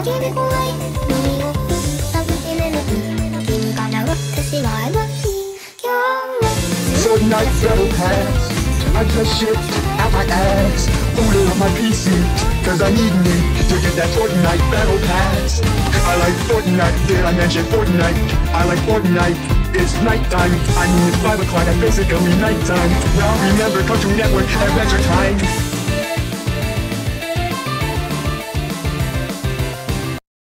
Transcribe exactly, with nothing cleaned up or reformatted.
だけで怖い耳を塞ぐて眠く君から私は歩き今日は Fortnite battle pass I just shipped out my ass Boot it on my P C Cause I need me to get that Fortnite battle pass I like Fortnite, did I mention Fortnite? I like Fortnite, it's nighttime I mean it's five o'clock, that's basically nighttime Now remember Cartoon Network Adventure Time